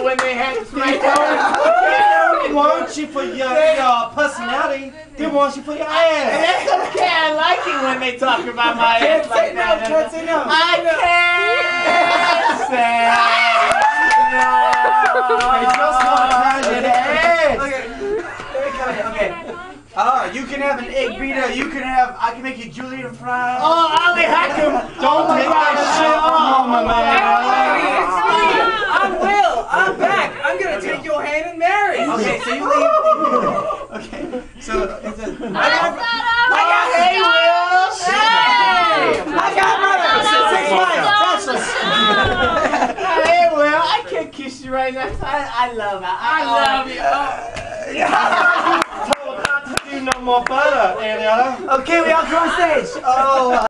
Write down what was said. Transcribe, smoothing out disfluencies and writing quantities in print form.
when they had right They want you for your personality. They want you for your ass. That's okay. I like it when they talk about my ass like that. Can't say no. I can't say no. Okay. You can have an egg beater. I can make you Julian fries. Oh, Ollie Hack'em. Don't take that shit on my man. I will. I'm back. I'm gonna take your hand and marry. Okay, so you leave. Okay, so it's a. I got hey, Will. I got another 6 months. Hey, Will. I can't kiss you right now. I love you. No more butter, Ariana. Okay, we all go on stage. Oh.